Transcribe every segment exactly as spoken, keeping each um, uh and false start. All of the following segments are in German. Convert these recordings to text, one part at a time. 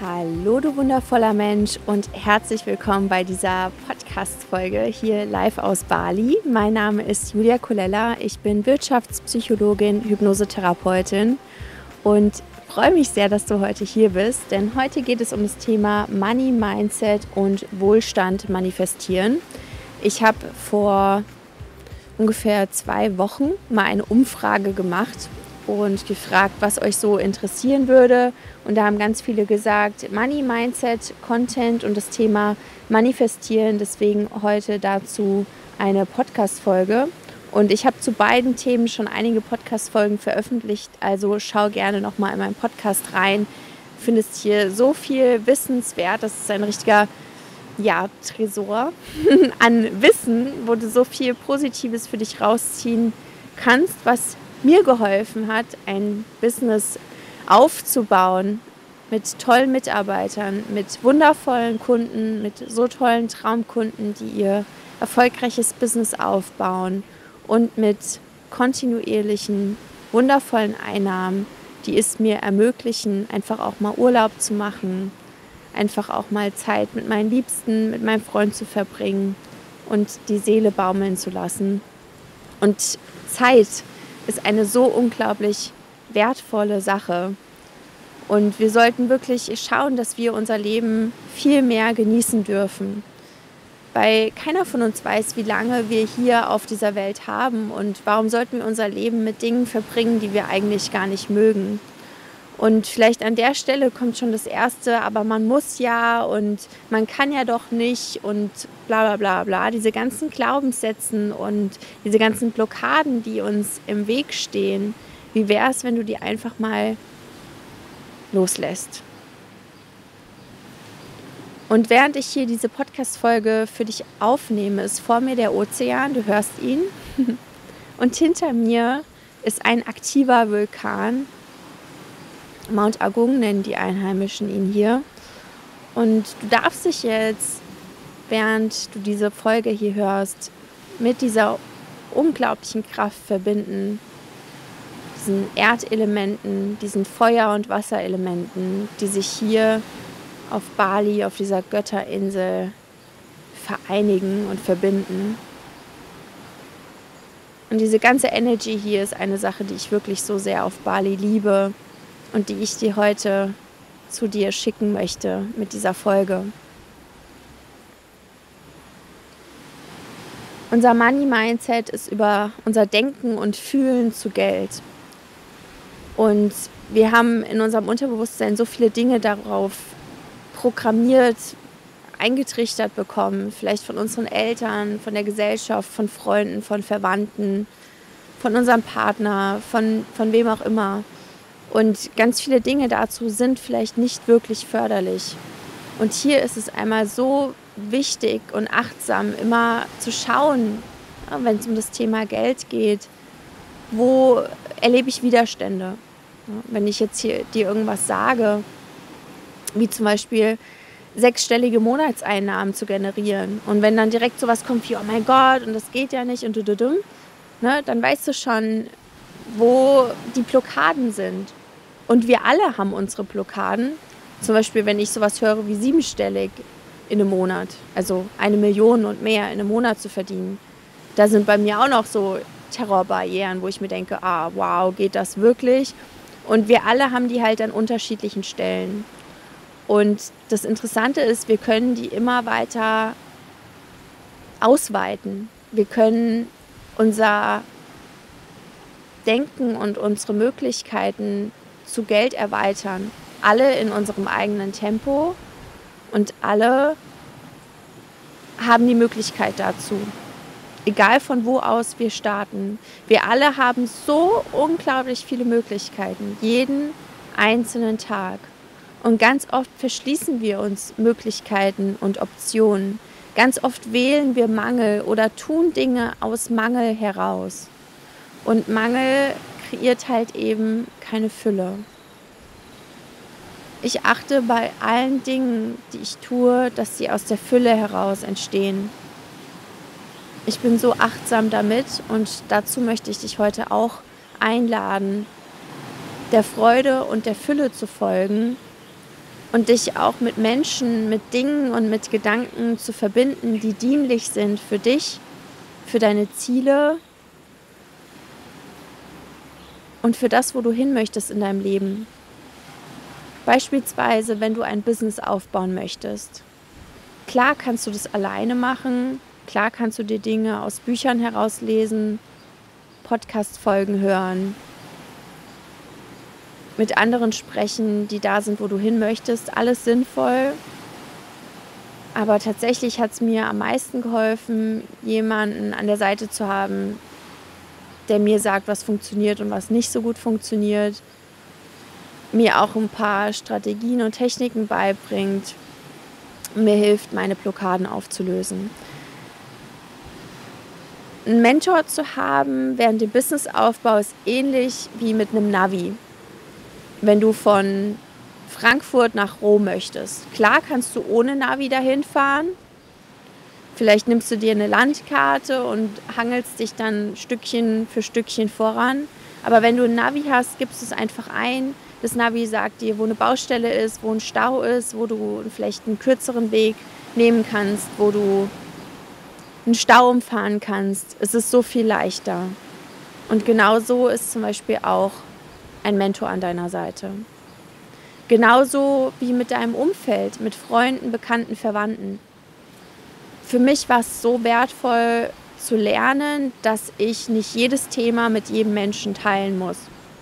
Hallo, du wundervoller Mensch und herzlich willkommen bei dieser Podcast-Folge hier live aus Bali. Mein Name ist Julia Colella, ich bin Wirtschaftspsychologin, Hypnosetherapeutin und freue mich sehr, dass du heute hier bist, denn heute geht es um das Thema Money, Mindset und Wohlstand manifestieren. Ich habe vor ungefähr zwei Wochen mal eine Umfrage gemacht und gefragt, was euch so interessieren würde. Und da haben ganz viele gesagt, Money, Mindset, Content und das Thema Manifestieren. Deswegen heute dazu eine Podcast-Folge. Und ich habe zu beiden Themen schon einige Podcast-Folgen veröffentlicht. Also schau gerne nochmal in meinen Podcast rein. Du findest hier so viel Wissenswert. Das ist ein richtiger ja, Tresor an Wissen, wo du so viel Positives für dich rausziehen kannst, was mir geholfen hat, ein Business aufzubauen mit tollen Mitarbeitern, mit wundervollen Kunden, mit so tollen Traumkunden, die ihr erfolgreiches Business aufbauen und mit kontinuierlichen, wundervollen Einnahmen, die es mir ermöglichen, einfach auch mal Urlaub zu machen, einfach auch mal Zeit mit meinen Liebsten, mit meinem Freund zu verbringen und die Seele baumeln zu lassen. Und Zeit ist eine so unglaublich wertvolle Sache. Und wir sollten wirklich schauen, dass wir unser Leben viel mehr genießen dürfen. Weil keiner von uns weiß, wie lange wir hier auf dieser Welt haben und warum sollten wir unser Leben mit Dingen verbringen, die wir eigentlich gar nicht mögen. Und vielleicht an der Stelle kommt schon das Erste, aber man muss ja und man kann ja doch nicht und bla bla bla bla. Diese ganzen Glaubenssätze und diese ganzen Blockaden, die uns im Weg stehen, wie wäre es, wenn du die einfach mal loslässt? Und während ich hier diese Podcast-Folge für dich aufnehme, ist vor mir der Ozean, du hörst ihn, und hinter mir ist ein aktiver Vulkan. Mount Agung nennen die Einheimischen ihn hier. Und du darfst dich jetzt, während du diese Folge hier hörst, mit dieser unglaublichen Kraft verbinden. Diesen Erdelementen, diesen Feuer- und Wasserelementen, die sich hier auf Bali, auf dieser Götterinsel vereinigen und verbinden. Und diese ganze Energy hier ist eine Sache, die ich wirklich so sehr auf Bali liebe. Und die ich dir heute zu dir schicken möchte mit dieser Folge. Unser Money-Mindset ist über unser Denken und Fühlen zu Geld. Und wir haben in unserem Unterbewusstsein so viele Dinge darauf programmiert, eingetrichtert bekommen. Vielleicht von unseren Eltern, von der Gesellschaft, von Freunden, von Verwandten, von unserem Partner, von, von wem auch immer. Und ganz viele Dinge dazu sind vielleicht nicht wirklich förderlich. Und hier ist es einmal so wichtig und achtsam, immer zu schauen, wenn es um das Thema Geld geht, wo erlebe ich Widerstände. Wenn ich jetzt hier dir irgendwas sage, wie zum Beispiel sechsstellige Monatseinnahmen zu generieren. Und wenn dann direkt sowas kommt wie, oh mein Gott, und das geht ja nicht und du, ne, dann weißt du schon, wo die Blockaden sind. Und wir alle haben unsere Blockaden. Zum Beispiel, wenn ich sowas höre wie siebenstellig in einem Monat, also eine Million und mehr in einem Monat zu verdienen. Da sind bei mir auch noch so Terrorbarrieren, wo ich mir denke, ah, wow, geht das wirklich? Und wir alle haben die halt an unterschiedlichen Stellen. Und das Interessante ist, wir können die immer weiter ausweiten. Wir können unser Denken und unsere Möglichkeiten zu Geld erweitern. Alle in unserem eigenen Tempo und alle haben die Möglichkeit dazu. Egal von wo aus wir starten. Wir alle haben so unglaublich viele Möglichkeiten, jeden einzelnen Tag. Und ganz oft verschließen wir uns Möglichkeiten und Optionen. Ganz oft wählen wir Mangel oder tun Dinge aus Mangel heraus. Und Mangel kreiert halt eben keine Fülle. Ich achte bei allen Dingen, die ich tue, dass sie aus der Fülle heraus entstehen. Ich bin so achtsam damit und dazu möchte ich dich heute auch einladen, der Freude und der Fülle zu folgen und dich auch mit Menschen, mit Dingen und mit Gedanken zu verbinden, die dienlich sind für dich, für deine Ziele und für das, wo du hin möchtest in deinem Leben. Beispielsweise, wenn du ein Business aufbauen möchtest. Klar kannst du das alleine machen, klar kannst du dir Dinge aus Büchern herauslesen, Podcast-Folgen hören, mit anderen sprechen, die da sind, wo du hin möchtest. Alles sinnvoll. Aber tatsächlich hat es mir am meisten geholfen, jemanden an der Seite zu haben, der mir sagt, was funktioniert und was nicht so gut funktioniert, mir auch ein paar Strategien und Techniken beibringt, mir hilft, meine Blockaden aufzulösen. Einen Mentor zu haben während dem Businessaufbau ist ähnlich wie mit einem Navi. Wenn du von Frankfurt nach Rom möchtest. Klar kannst du ohne Navi dahin fahren. Vielleicht nimmst du dir eine Landkarte und hangelst dich dann Stückchen für Stückchen voran. Aber wenn du ein Navi hast, gibst du es einfach ein. Das Navi sagt dir, wo eine Baustelle ist, wo ein Stau ist, wo du vielleicht einen kürzeren Weg nehmen kannst, wo du einen Stau umfahren kannst. Es ist so viel leichter. Und genau so ist zum Beispiel auch ein Mentor an deiner Seite. Genauso wie mit deinem Umfeld, mit Freunden, Bekannten, Verwandten. Für mich war es so wertvoll zu lernen, dass ich nicht jedes Thema mit jedem Menschen teilen muss.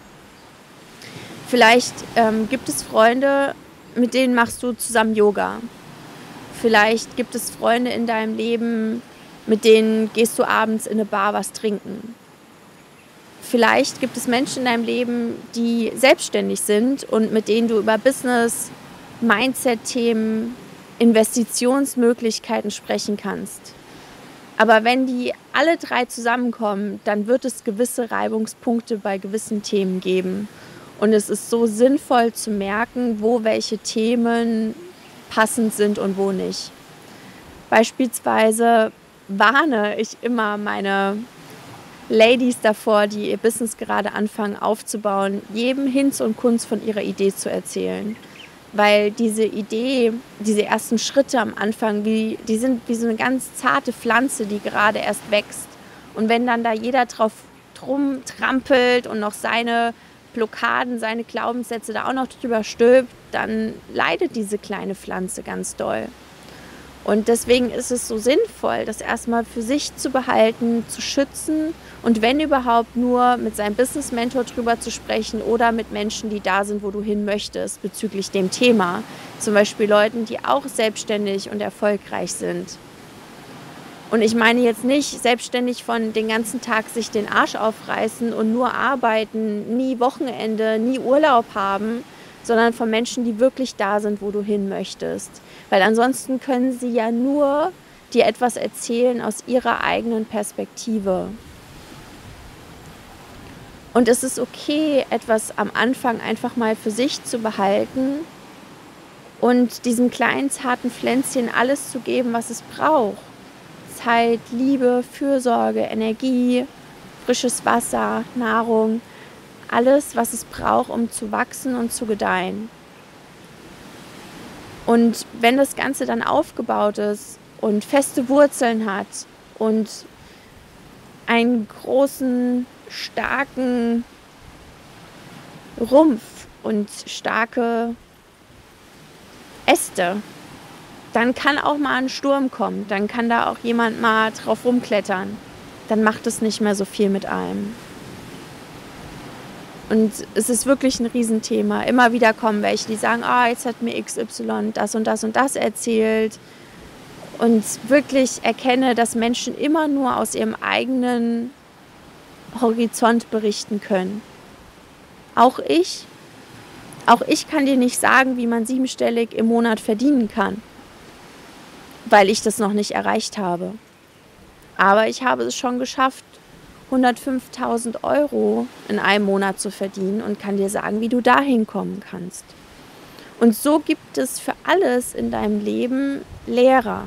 Vielleicht ähm, gibt es Freunde, mit denen machst du zusammen Yoga. Vielleicht gibt es Freunde in deinem Leben, mit denen gehst du abends in eine Bar was trinken. Vielleicht gibt es Menschen in deinem Leben, die selbstständig sind und mit denen du über Business, Mindset-Themen, Investitionsmöglichkeiten sprechen kannst. Aber wenn die alle drei zusammenkommen, dann wird es gewisse Reibungspunkte bei gewissen Themen geben. Und es ist so sinnvoll zu merken, wo welche Themen passend sind und wo nicht. Beispielsweise warne ich immer meine Ladies davor, die ihr Business gerade anfangen aufzubauen, jedem Hinz und Kunz von ihrer Idee zu erzählen. Weil diese Idee, diese ersten Schritte am Anfang, wie, die sind wie so eine ganz zarte Pflanze, die gerade erst wächst. Und wenn dann da jeder drauf drum trampelt und noch seine Blockaden, seine Glaubenssätze da auch noch drüber stülpt, dann leidet diese kleine Pflanze ganz doll. Und deswegen ist es so sinnvoll, das erstmal für sich zu behalten, zu schützen und wenn überhaupt nur mit seinem Business-Mentor drüber zu sprechen oder mit Menschen, die da sind, wo du hin möchtest bezüglich dem Thema. Zum Beispiel Leuten, die auch selbstständig und erfolgreich sind. Und ich meine jetzt nicht selbstständig von den ganzen Tag sich den Arsch aufreißen und nur arbeiten, nie Wochenende, nie Urlaub haben, sondern von Menschen, die wirklich da sind, wo du hin möchtest. Weil ansonsten können sie ja nur dir etwas erzählen aus ihrer eigenen Perspektive. Und es ist okay, etwas am Anfang einfach mal für sich zu behalten und diesem kleinen, zarten Pflänzchen alles zu geben, was es braucht. Zeit, Liebe, Fürsorge, Energie, frisches Wasser, Nahrung, alles, was es braucht, um zu wachsen und zu gedeihen. Und wenn das Ganze dann aufgebaut ist und feste Wurzeln hat und einen großen, starken Rumpf und starke Äste, dann kann auch mal ein Sturm kommen, dann kann da auch jemand mal drauf rumklettern. Dann macht es nicht mehr so viel mit einem. Und es ist wirklich ein Riesenthema. Immer wieder kommen welche, die sagen, ah, jetzt hat mir X Y das und das und das erzählt. Und wirklich erkenne, dass Menschen immer nur aus ihrem eigenen Horizont berichten können. Auch ich. Auch ich kann dir nicht sagen, wie man siebenstellig im Monat verdienen kann, weil ich das noch nicht erreicht habe. Aber ich habe es schon geschafft, hundertfünftausend Euro in einem Monat zu verdienen und kann dir sagen, wie du dahin kommen kannst. Und so gibt es für alles in deinem Leben Lehrer.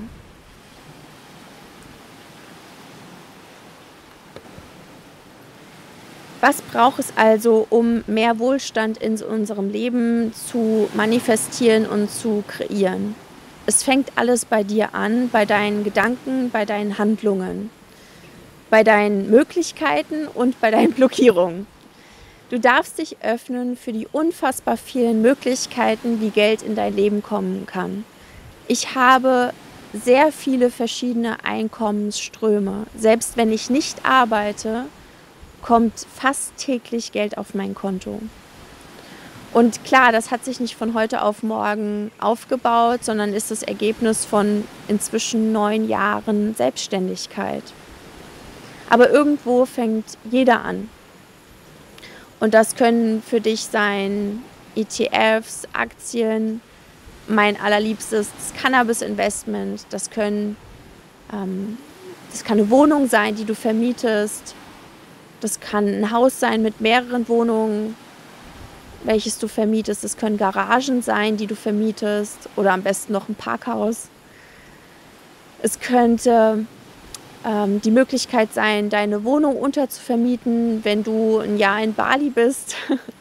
Was braucht es also, um mehr Wohlstand in unserem Leben zu manifestieren und zu kreieren? Es fängt alles bei dir an, bei deinen Gedanken, bei deinen Handlungen, bei deinen Möglichkeiten und bei deinen Blockierungen. Du darfst dich öffnen für die unfassbar vielen Möglichkeiten, wie Geld in dein Leben kommen kann. Ich habe sehr viele verschiedene Einkommensströme. Selbst wenn ich nicht arbeite, kommt fast täglich Geld auf mein Konto. Und klar, das hat sich nicht von heute auf morgen aufgebaut, sondern ist das Ergebnis von inzwischen neun Jahren Selbstständigkeit. Aber irgendwo fängt jeder an. Und das können für dich sein E T Fs, Aktien, mein allerliebstes das Cannabis-Investment. Das können, ähm, das kann eine Wohnung sein, die du vermietest. Das kann ein Haus sein mit mehreren Wohnungen, welches du vermietest. Das können Garagen sein, die du vermietest, oder am besten noch ein Parkhaus. Es könnte ähm, die Möglichkeit sein, deine Wohnung unterzuvermieten, wenn du ein Jahr in Bali bist.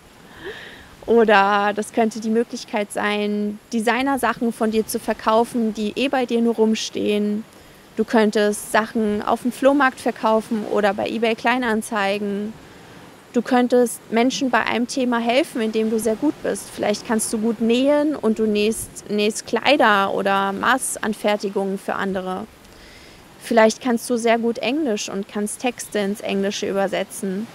Oder das könnte die Möglichkeit sein, Designersachen von dir zu verkaufen, die eh bei dir nur rumstehen. Du könntest Sachen auf dem Flohmarkt verkaufen oder bei eBay Kleinanzeigen. Du könntest Menschen bei einem Thema helfen, in dem du sehr gut bist. Vielleicht kannst du gut nähen und du nähst, nähst Kleider oder Maßanfertigungen für andere. Vielleicht kannst du sehr gut Englisch und kannst Texte ins Englische übersetzen.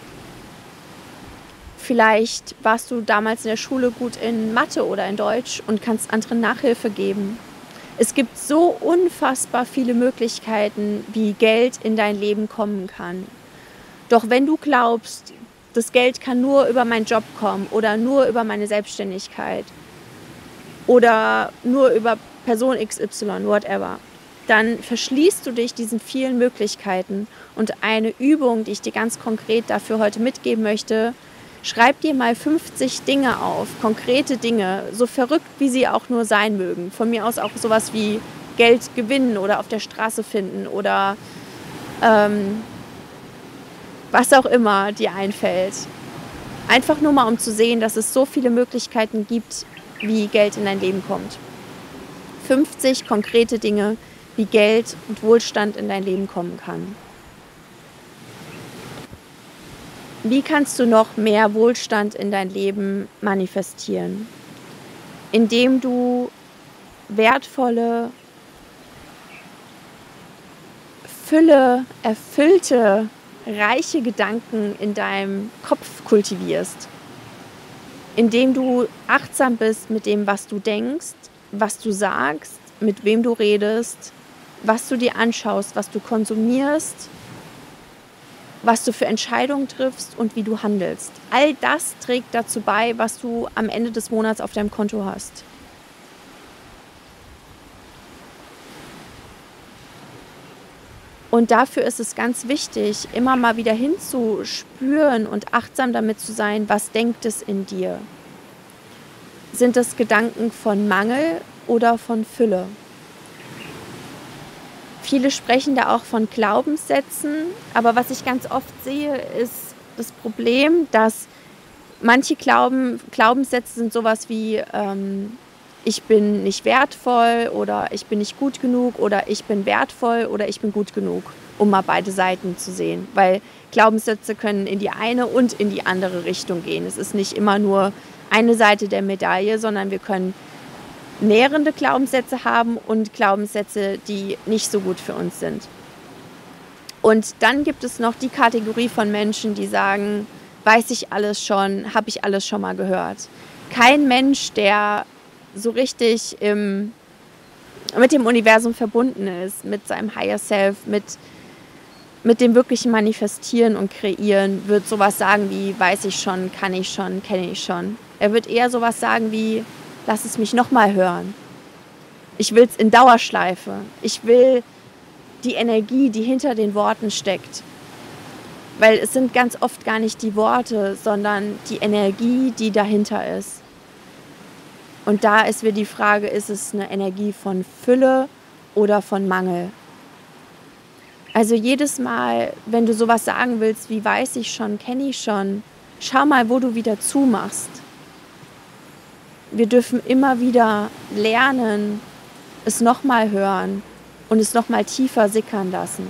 Vielleicht warst du damals in der Schule gut in Mathe oder in Deutsch und kannst anderen Nachhilfe geben. Es gibt so unfassbar viele Möglichkeiten, wie Geld in dein Leben kommen kann. Doch wenn du glaubst, das Geld kann nur über meinen Job kommen oder nur über meine Selbstständigkeit oder nur über Person X Y, whatever, dann verschließt du dich diesen vielen Möglichkeiten. Und eine Übung, die ich dir ganz konkret dafür heute mitgeben möchte: Schreib dir mal fünfzig Dinge auf, konkrete Dinge, so verrückt wie sie auch nur sein mögen. Von mir aus auch sowas wie Geld gewinnen oder auf der Straße finden oder ähm, was auch immer dir einfällt. Einfach nur mal, um zu sehen, dass es so viele Möglichkeiten gibt, wie Geld in dein Leben kommt. fünfzig konkrete Dinge, wie Geld und Wohlstand in dein Leben kommen kann. Wie kannst du noch mehr Wohlstand in dein Leben manifestieren? Indem du wertvolle, Fülle, erfüllte, reiche Gedanken in deinem Kopf kultivierst. Indem du achtsam bist mit dem, was du denkst, was du sagst, mit wem du redest, was du dir anschaust, was du konsumierst, was du für Entscheidungen triffst und wie du handelst. All das trägt dazu bei, was du am Ende des Monats auf deinem Konto hast. Und dafür ist es ganz wichtig, immer mal wieder hinzuspüren und achtsam damit zu sein, was denkt es in dir? Sind es Gedanken von Mangel oder von Fülle? Viele sprechen da auch von Glaubenssätzen, aber was ich ganz oft sehe, ist das Problem, dass manche Glauben, Glaubenssätze sind sowas wie ähm, ich bin nicht wertvoll oder ich bin nicht gut genug oder ich bin wertvoll oder ich bin gut genug, um mal beide Seiten zu sehen. Weil Glaubenssätze können in die eine und in die andere Richtung gehen. Es ist nicht immer nur eine Seite der Medaille, sondern wir können nährende Glaubenssätze haben und Glaubenssätze, die nicht so gut für uns sind. Und dann gibt es noch die Kategorie von Menschen, die sagen, weiß ich alles schon, habe ich alles schon mal gehört. Kein Mensch, der so richtig im, mit dem Universum verbunden ist, mit seinem Higher Self, mit, mit dem wirklichen Manifestieren und Kreieren, wird sowas sagen wie, weiß ich schon, kann ich schon, kenne ich schon. Er wird eher sowas sagen wie, lass es mich nochmal hören. Ich will es in Dauerschleife. Ich will die Energie, die hinter den Worten steckt. Weil es sind ganz oft gar nicht die Worte, sondern die Energie, die dahinter ist. Und da ist wieder die Frage, ist es eine Energie von Fülle oder von Mangel? Also jedes Mal, wenn du sowas sagen willst, wie weiß ich schon, kenne ich schon, schau mal, wo du wieder zumachst. Wir dürfen immer wieder lernen, es nochmal hören und es nochmal tiefer sickern lassen.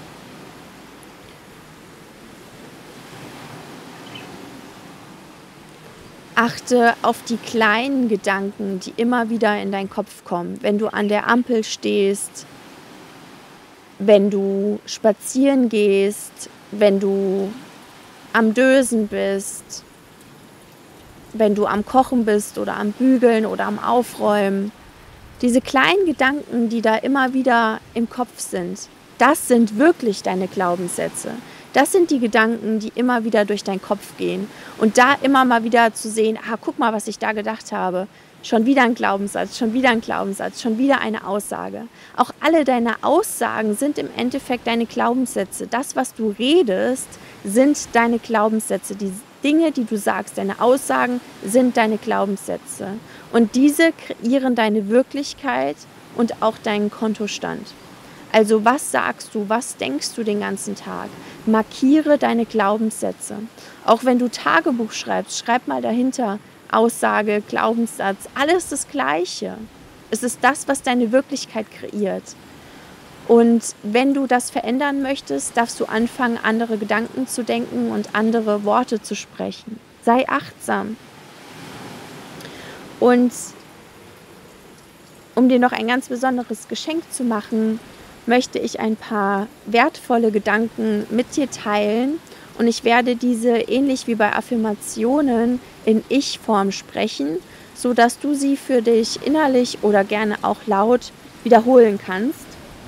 Achte auf die kleinen Gedanken, die immer wieder in deinen Kopf kommen. Wenn du an der Ampel stehst, wenn du spazieren gehst, wenn du am Dösen bist, wenn du am Kochen bist oder am Bügeln oder am Aufräumen. Diese kleinen Gedanken, die da immer wieder im Kopf sind, das sind wirklich deine Glaubenssätze. Das sind die Gedanken, die immer wieder durch deinen Kopf gehen. Und da immer mal wieder zu sehen, ah, guck mal, was ich da gedacht habe. Schon wieder ein Glaubenssatz, schon wieder ein Glaubenssatz, schon wieder eine Aussage. Auch alle deine Aussagen sind im Endeffekt deine Glaubenssätze. Das, was du redest, sind deine Glaubenssätze. Die Dinge, die du sagst, deine Aussagen sind deine Glaubenssätze. Und diese kreieren deine Wirklichkeit und auch deinen Kontostand. Also was sagst du, was denkst du den ganzen Tag? Markiere deine Glaubenssätze. Auch wenn du Tagebuch schreibst, schreib mal dahinter Aussage, Glaubenssatz, alles das Gleiche. Es ist das, was deine Wirklichkeit kreiert. Und wenn du das verändern möchtest, darfst du anfangen, andere Gedanken zu denken und andere Worte zu sprechen. Sei achtsam. Und um dir noch ein ganz besonderes Geschenk zu machen, möchte ich ein paar wertvolle Gedanken mit dir teilen. Und ich werde diese ähnlich wie bei Affirmationen in Ich-Form sprechen, sodass du sie für dich innerlich oder gerne auch laut wiederholen kannst.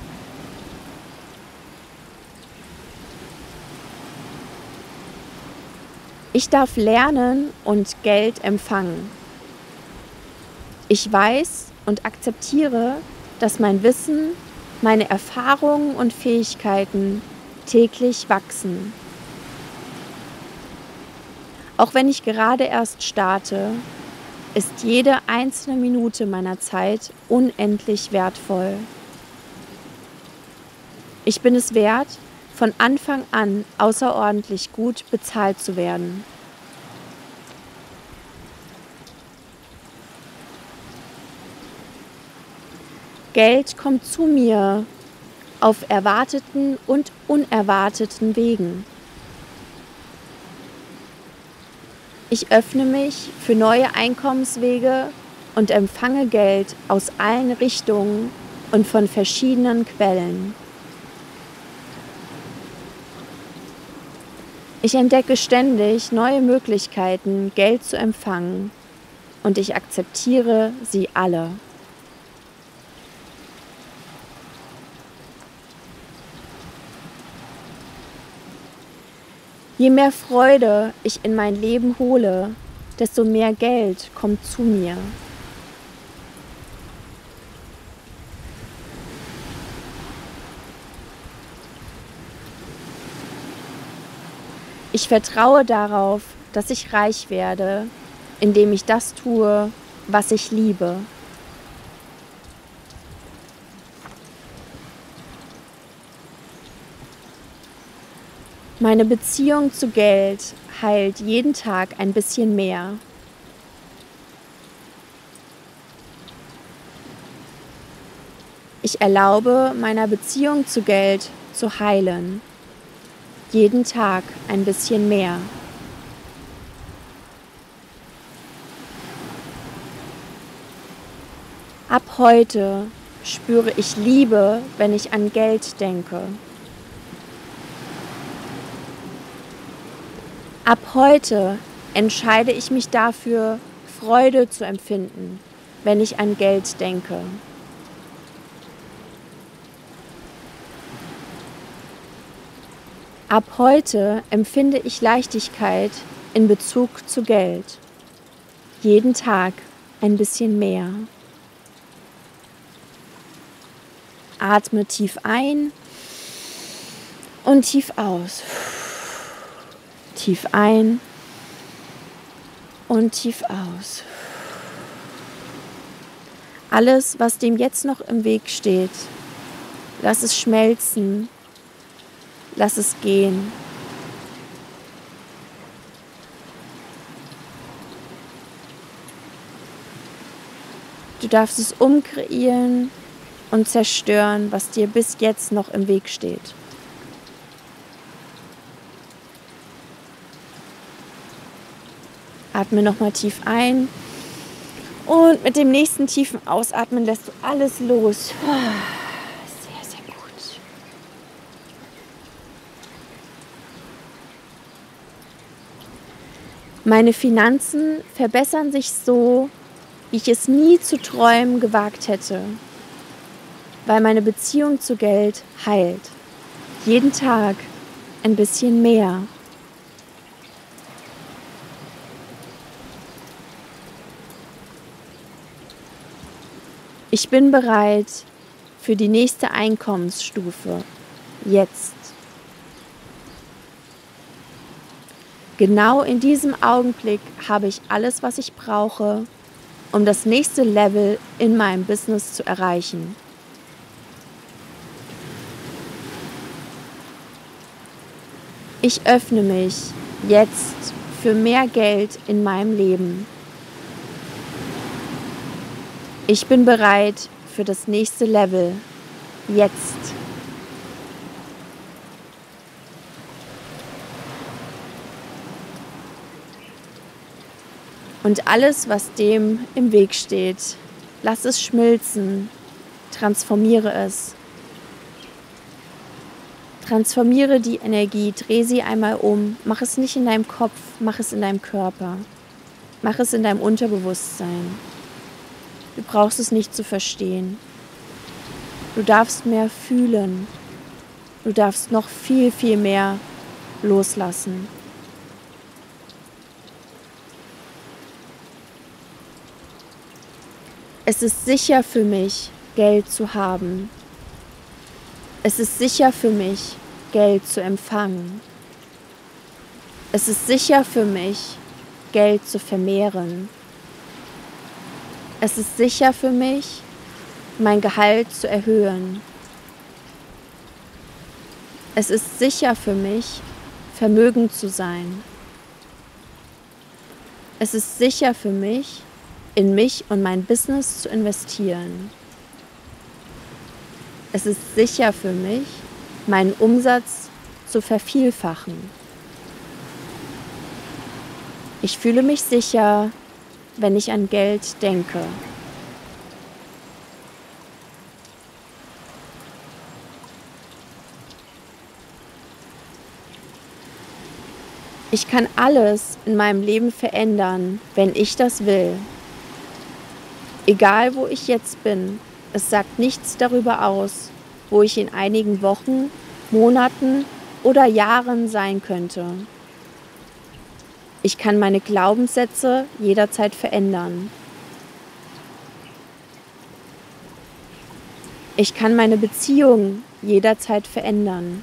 Ich darf lernen und Geld empfangen. Ich weiß und akzeptiere, dass mein Wissen, meine Erfahrungen und Fähigkeiten täglich wachsen. Auch wenn ich gerade erst starte, ist jede einzelne Minute meiner Zeit unendlich wertvoll. Ich bin es wert, von Anfang an außerordentlich gut bezahlt zu werden. Geld kommt zu mir auf erwarteten und unerwarteten Wegen. Ich öffne mich für neue Einkommenswege und empfange Geld aus allen Richtungen und von verschiedenen Quellen. Ich entdecke ständig neue Möglichkeiten, Geld zu empfangen, und ich akzeptiere sie alle. Je mehr Freude ich in mein Leben hole, desto mehr Geld kommt zu mir. Ich vertraue darauf, dass ich reich werde, indem ich das tue, was ich liebe. Meine Beziehung zu Geld heilt jeden Tag ein bisschen mehr. Ich erlaube meiner Beziehung zu Geld zu heilen. Jeden Tag ein bisschen mehr. Ab heute spüre ich Liebe, wenn ich an Geld denke. Ab heute entscheide ich mich dafür, Freude zu empfinden, wenn ich an Geld denke. Ab heute empfinde ich Leichtigkeit in Bezug zu Geld. Jeden Tag ein bisschen mehr. Atme tief ein und tief aus. Tief ein und tief aus. Alles, was dem jetzt noch im Weg steht, lass es schmelzen Lass es gehen. Du darfst es umkreieren und zerstören, was dir bis jetzt noch im Weg steht. Atme nochmal tief ein und mit dem nächsten tiefen Ausatmen lässt du alles los. Sehr, sehr gut. Meine Finanzen verbessern sich so, wie ich es nie zu träumen gewagt hätte, weil meine Beziehung zu Geld heilt. Jeden Tag ein bisschen mehr. Ich bin bereit für die nächste Einkommensstufe. Jetzt. Genau in diesem Augenblick habe ich alles, was ich brauche, um das nächste Level in meinem Business zu erreichen. Ich öffne mich jetzt für mehr Geld in meinem Leben. Ich bin bereit für das nächste Level. Jetzt. Und alles, was dem im Weg steht, lass es schmilzen. Transformiere es. Transformiere die Energie, dreh sie einmal um. Mach es nicht in deinem Kopf, mach es in deinem Körper. Mach es in deinem Unterbewusstsein. Du brauchst es nicht zu verstehen. Du darfst mehr fühlen. Du darfst noch viel, viel mehr loslassen. Es ist sicher für mich, Geld zu haben. Es ist sicher für mich, Geld zu empfangen. Es ist sicher für mich, Geld zu vermehren. Es ist sicher für mich, mein Gehalt zu erhöhen. Es ist sicher für mich, vermögend zu sein. Es ist sicher für mich, in mich und mein Business zu investieren. Es ist sicher für mich, meinen Umsatz zu vervielfachen. Ich fühle mich sicher, wenn ich an Geld denke. Ich kann alles in meinem Leben verändern, wenn ich das will. Egal, wo ich jetzt bin, es sagt nichts darüber aus, wo ich in einigen Wochen, Monaten oder Jahren sein könnte. Ich kann meine Glaubenssätze jederzeit verändern. Ich kann meine Beziehung jederzeit verändern.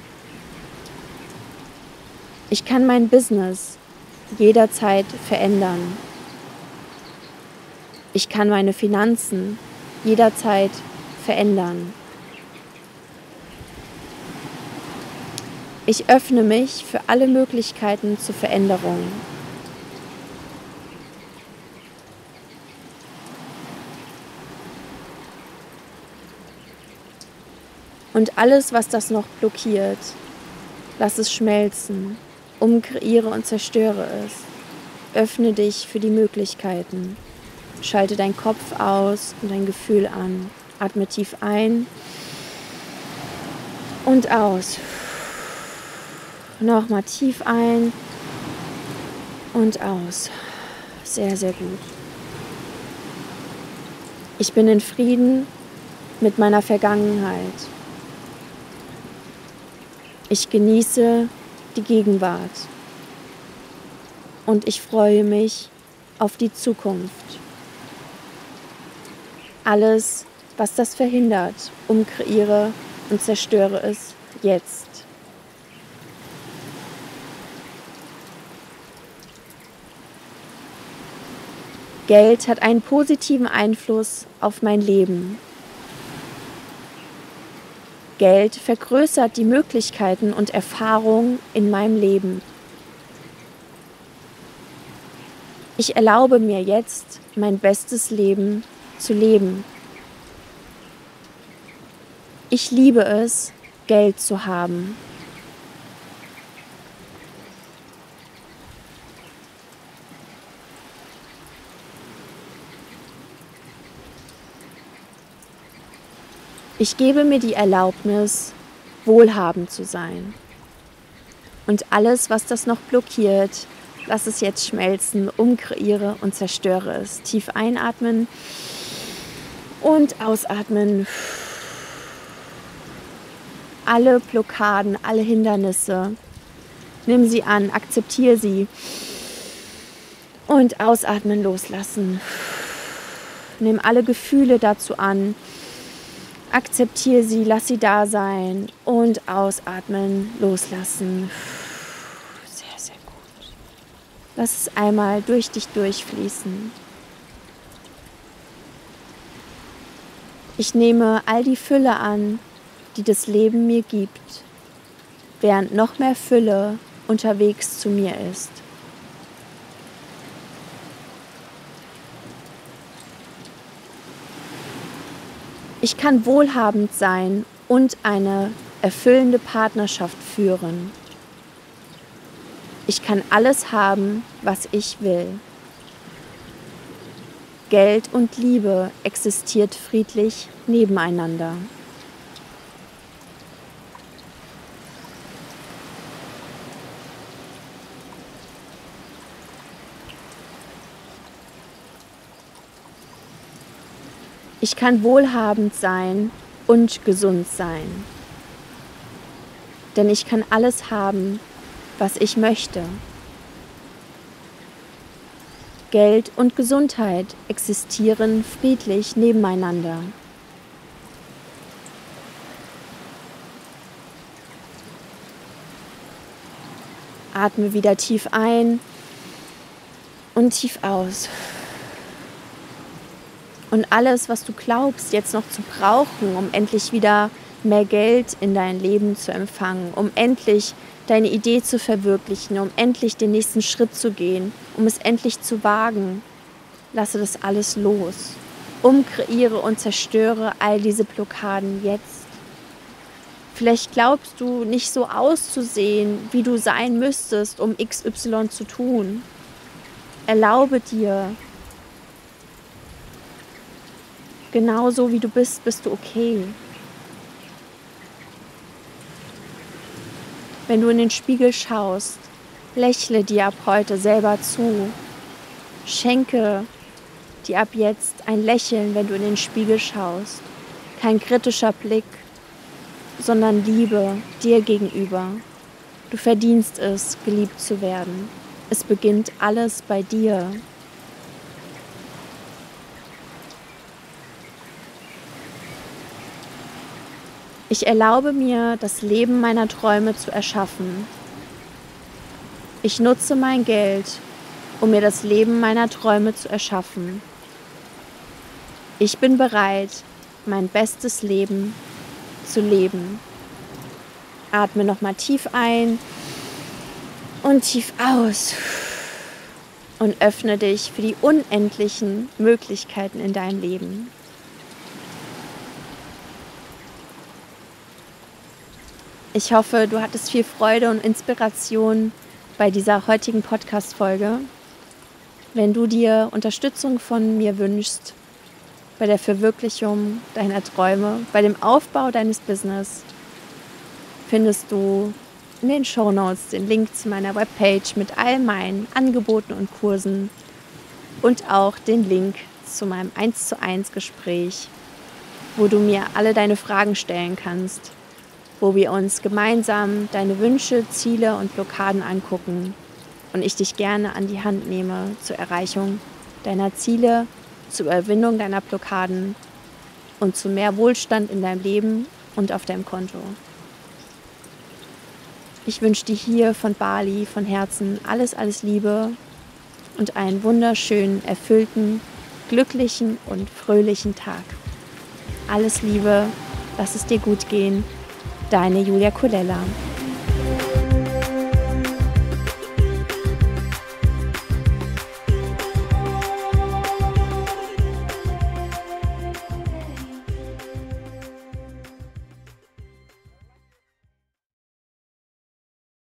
Ich kann mein Business jederzeit verändern. Ich kann meine Finanzen jederzeit verändern. Ich öffne mich für alle Möglichkeiten zur Veränderung. Und alles, was das noch blockiert, lass es schmelzen, umkreiere und zerstöre es. Öffne dich für die Möglichkeiten. Schalte deinen Kopf aus und dein Gefühl an. Atme tief ein und aus. Nochmal tief ein und aus. Sehr, sehr gut. Ich bin in Frieden mit meiner Vergangenheit. Ich genieße die Gegenwart. Und ich freue mich auf die Zukunft. Alles, was das verhindert, umkreiere und zerstöre es jetzt. Geld hat einen positiven Einfluss auf mein Leben. Geld vergrößert die Möglichkeiten und Erfahrungen in meinem Leben. Ich erlaube mir jetzt, mein bestes Leben zu leben. Ich liebe es, Geld zu haben. Ich gebe mir die Erlaubnis, wohlhabend zu sein. Und alles, was das noch blockiert, lass es jetzt schmelzen, umkreiere und zerstöre es. Tief einatmen und ausatmen. Alle Blockaden, alle Hindernisse, nimm sie an, akzeptiere sie. Und ausatmen, loslassen. Nimm alle Gefühle dazu an. Akzeptiere sie, lass sie da sein und ausatmen, loslassen. Sehr, sehr gut. Lass es einmal durch dich durchfließen. Ich nehme all die Fülle an, die das Leben mir gibt, während noch mehr Fülle unterwegs zu mir ist. Ich kann wohlhabend sein und eine erfüllende Partnerschaft führen. Ich kann alles haben, was ich will. Geld und Liebe existiert friedlich nebeneinander. Ich kann wohlhabend sein und gesund sein. Denn ich kann alles haben, was ich möchte. Geld und Gesundheit existieren friedlich nebeneinander. Atme wieder tief ein und tief aus. Und alles, was du glaubst, jetzt noch zu brauchen, um endlich wieder mehr Geld in dein Leben zu empfangen, um endlich deine Idee zu verwirklichen, um endlich den nächsten Schritt zu gehen, um es endlich zu wagen, lasse das alles los. Umkreiere und zerstöre all diese Blockaden jetzt. Vielleicht glaubst du, nicht so auszusehen, wie du sein müsstest, um X Y zu tun. Erlaube dir, genauso wie du bist, bist du okay. Wenn du in den Spiegel schaust, lächle dir ab heute selber zu. Schenke dir ab jetzt ein Lächeln, wenn du in den Spiegel schaust. Kein kritischer Blick, sondern Liebe dir gegenüber. Du verdienst es, geliebt zu werden. Es beginnt alles bei dir. Ich erlaube mir, das Leben meiner Träume zu erschaffen. Ich nutze mein Geld, um mir das Leben meiner Träume zu erschaffen. Ich bin bereit, mein bestes Leben zu leben. Atme nochmal tief ein und tief aus und öffne dich für die unendlichen Möglichkeiten in deinem Leben. Ich hoffe, du hattest viel Freude und Inspiration bei dieser heutigen Podcast-Folge. Wenn du dir Unterstützung von mir wünschst, bei der Verwirklichung deiner Träume, bei dem Aufbau deines Business, findest du in den Shownotes den Link zu meiner Webpage mit all meinen Angeboten und Kursen und auch den Link zu meinem eins zu eins Gespräch, wo du mir alle deine Fragen stellen kannst, wo wir uns gemeinsam deine Wünsche, Ziele und Blockaden angucken und ich dich gerne an die Hand nehme zur Erreichung deiner Ziele, zur Überwindung deiner Blockaden und zu mehr Wohlstand in deinem Leben und auf deinem Konto. Ich wünsche dir hier von Bali, von Herzen alles, alles Liebe und einen wunderschönen, erfüllten, glücklichen und fröhlichen Tag. Alles Liebe, lass es dir gut gehen. Deine Julia Colella.